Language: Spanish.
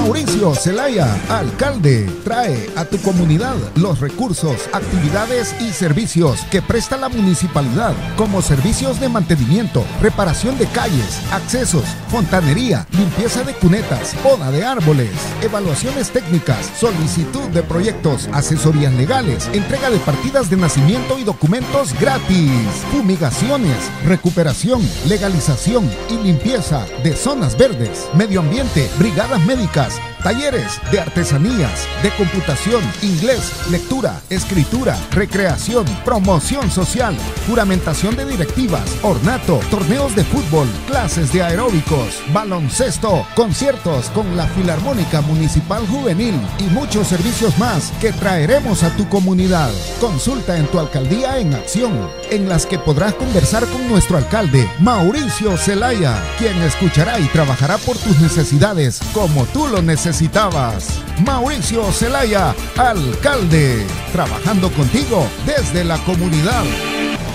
Mauricio Zelaya, alcalde, trae a tu comunidad los recursos, actividades y servicios que presta la municipalidad, como servicios de mantenimiento, reparación de calles, accesos, fontanería, limpieza de cunetas, poda de árboles, evaluaciones técnicas, solicitud de proyectos, asesorías legales, entrega de partidas de nacimiento y documentos gratis, fumigaciones, recuperación, legalización y limpieza de zonas verdes, medio ambiente, brigadas médicas, talleres de artesanías, de computación, inglés, lectura, escritura, recreación, promoción social, juramentación de directivas, ornato, torneos de fútbol, clases de aeróbicos, baloncesto, conciertos con la Filarmónica Municipal Juvenil y muchos servicios más que traeremos a tu comunidad. Consulta en tu alcaldía en acción, en las que podrás conversar con nuestro alcalde, Mauricio Zelaya, quien escuchará y trabajará por tus necesidades como tú lo necesitabas. Mauricio Zelaya, alcalde, trabajando contigo desde la comunidad.